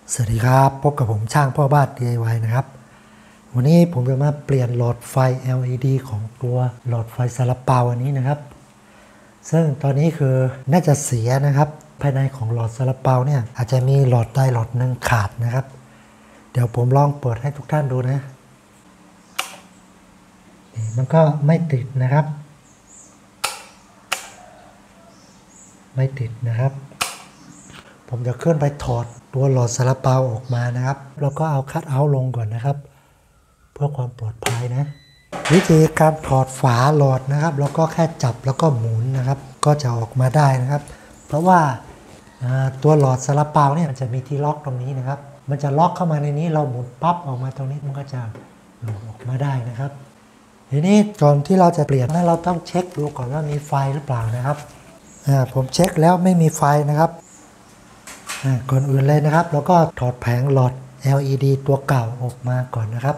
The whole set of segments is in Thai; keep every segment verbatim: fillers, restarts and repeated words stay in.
สวัสดีครับพบกับผมช่างพ่อบ้าน ดี ไอ วาย นะครับวันนี้ผมจะมาเปลี่ยนหลอดไฟ แอล อี ดี ของตัวหลอดไฟซาลาเปาอันนี้นะครับซึ่งตอนนี้คือน่าจะเสียนะครับภายในของหลอดซาลาเปาเนี่ยอาจจะมีหลอดใดหลอดหนึ่งขาดนะครับเดี๋ยวผมลองเปิดให้ทุกท่านดูนะมันก็ไม่ติดนะครับไม่ติดนะครับผมจะเคลื่อนไปถอดตัวหลอดซาลาเปาออกมานะครับแล้วก็เอาคัทเอาท์ลงก่อนนะครับเพื่อความปลอดภัยนะวิธีการถอดฝาหลอดนะครับแล้วก็แค่จับแล้วก็หมุนนะครับก็จะออกมาได้นะครับเพราะว่าตัวหลอดซาลาเปาเนี่ยมันจะมีที่ล็อกตรงนี้นะครับมันจะล็อกเข้ามาในนี้เราหมุนปั๊บออกมาตรงนี้มันก็จะหลุดออกมาได้นะครับทีนี้ก่อนที่เราจะเปลี่ยนนะเราต้องเช็คดูก่อนว่ามีไฟหรือเปล่านะครับผมเช็คแล้วไม่มีไฟนะครับก่อนอื่นเลยนะครับแล้วก็ถอดแผงหลอด แอล อี ดี ตัวเก่าออกมาก่อนนะครับ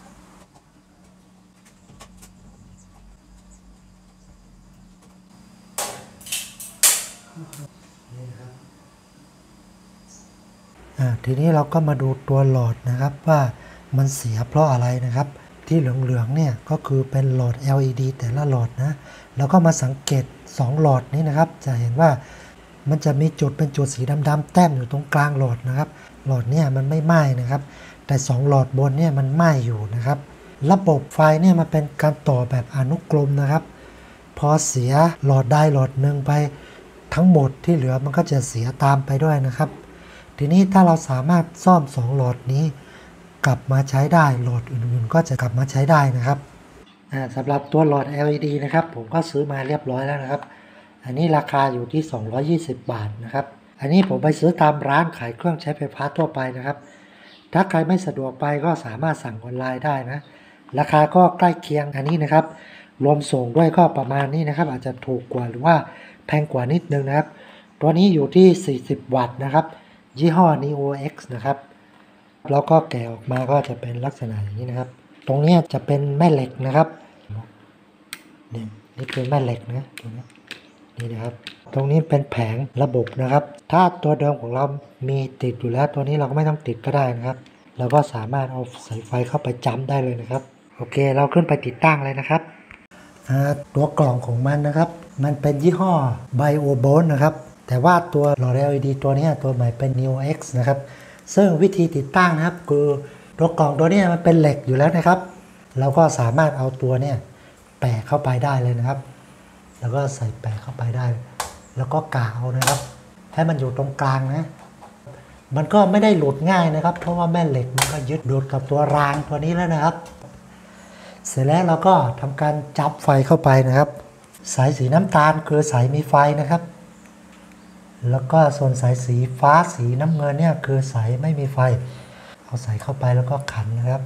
ทีนี้เราก็มาดูตัวหลอดนะครับว่ามันเสียเพราะอะไรนะครับที่เหลืองๆเนี่ยก็คือเป็นหลอด แอล อี ดี แต่ละหลอดนะแล้วก็มาสังเกตสองหลอดนี้นะครับจะเห็นว่ามันจะมีจุดเป็นจุดสีดำๆแต้มอยู่ตรงกลางหลอดนะครับหลอดเนี่ยมันไม่ไหม้นะครับแต่สองหลอดบนเนี่ยมันไหม้อยู่นะครับระบบไฟเนี่ยมันเป็นการต่อแบบอนุกรมนะครับพอเสียหลอดใดหลอดหนึ่งไปทั้งหมดที่เหลือมันก็จะเสียตามไปด้วยนะครับทีนี้ถ้าเราสามารถซ่อมสองหลอดนี้กลับมาใช้ได้หลอดอื่นๆก็จะกลับมาใช้ได้นะครับสำหรับตัวหลอด แอล อี ดี นะครับผมก็ซื้อมาเรียบร้อยแล้วนะครับอันนี้ราคาอยู่ที่สองร้อยยี่สิบบาทนะครับอันนี้ผมไปซื้อตามร้านขายเครื่องใช้ไฟฟ้าทั่วไปนะครับถ้าใครไม่สะดวกไปก็สามารถสั่งออนไลน์ได้นะราคาก็ใกล้เคียงอันนี้นะครับรวมส่งด้วยก็ประมาณนี้นะครับอาจจะถูกกว่าหรือว่าแพงกว่านิดนึงนะครับตัวนี้อยู่ที่สี่สิบวัตต์นะครับยี่ห้อ นี โอ เอ็กซ์ นะครับแล้วก็แกะออกมาก็จะเป็นลักษณะอย่างนี้นะครับตรงนี้จะเป็นแม่เหล็กนะครับนี่นี่เป็นแม่เหล็กนะตรงนี้นี่นะครับตรงนี้เป็นแผงระบบนะครับถ้าตัวเดิมของเรามีติดอยู่แล้วตัวนี้เราก็ไม่ต้องติดก็ได้นะครับเราก็สามารถเอาสายไฟเข้าไปจ้ำได้เลยนะครับโอเคเราขึ้นไปติดตั้งเลยนะครับตัวกล่องของมันนะครับมันเป็นยี่ห้อ BioBond นะครับแต่ว่าตัวหลอด แอล อี ดี ตัวนี้ตัวใหม่เป็น นี โอ เอ็กซ์ นะครับซึ่งวิธีติดตั้งนะครับคือตัวกล่องตัวนี้มันเป็นเหล็กอยู่แล้วนะครับเราก็สามารถเอาตัวเนี้ยแปะเข้าไปได้เลยนะครับแล้วก็ใส่แปะเข้าไปได้แล้วก็กาวนะครับให้มันอยู่ตรงกลางนะมันก็ไม่ได้หลุดง่ายนะครับเพราะว่าแม่เหล็กมันก็ยึดโดนกับตัวรางตัวนี้แล้วนะครับเสร็จแล้วเราก็ทำการจับไฟเข้าไปนะครับสายสีน้ำตาลคือสายมีไฟนะครับแล้วก็ส่วนสายสีฟ้าสีน้ำเงินเนี่ยคือสายไม่มีไฟเอาใส่เข้าไปแล้วก็ขันนะครับ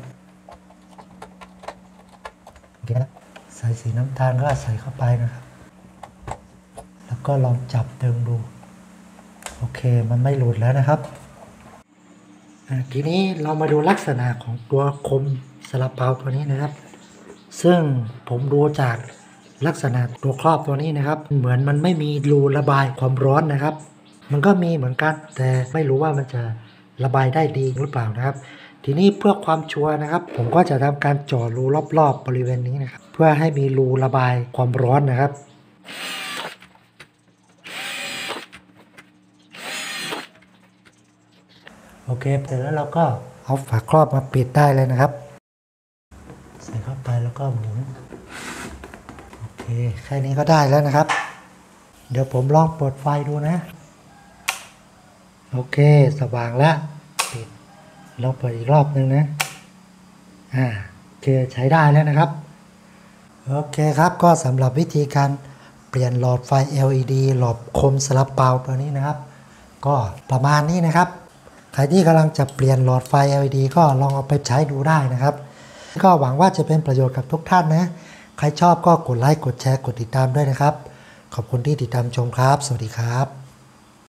โอเคนะสายสีน้ำตาลก็ใส่เข้าไปนะครับแล้วก็ลองจับดึงดูโอเคมันไม่หลุดแล้วนะครับทีนี้เรามาดูลักษณะของตัวคมซาลาเปาตัวนี้นะครับซึ่งผมดูจากลักษณะตัวครอบตัวนี้นะครับเหมือนมันไม่มีรูระบายความร้อนนะครับมันก็มีเหมือนกันแต่ไม่รู้ว่ามันจะระบายได้ดีหรือเปล่านะครับทีนี้เพื่อความชัวร์นะครับผมก็จะทำการเจาะรูรอบๆบริเวณนี้นะครับเพื่อให้มีรูระบายความร้อนนะครับโอเคเสร็จแล้วเราก็เอาฝาครอบมาปิดได้เลยนะครับใส่เข้าไปแล้วก็หมุนโอเคแค่นี้ก็ได้แล้วนะครับเดี๋ยวผมลองเปิดไฟดูนะโอเคสว่างแล้วปิดลองเปิดอีกรอบนึงนะอ่าโอเคใช้ได้แล้วนะครับโอเคครับก็สำหรับวิธีการเปลี่ยนหลอดไฟ แอล อี ดี หลอดคมซาลาเปาตัวนี้นะครับก็ประมาณนี้นะครับใครที่กำลังจะเปลี่ยนหลอดไฟ แอล อี ดี ก็ลองเอาไปใช้ดูได้นะครับก็หวังว่าจะเป็นประโยชน์กับทุกท่านนะใครชอบก็กดไลค์กดแชร์กดติดตามด้วยนะครับขอบคุณที่ติดตามชมครับสวัสดีครับ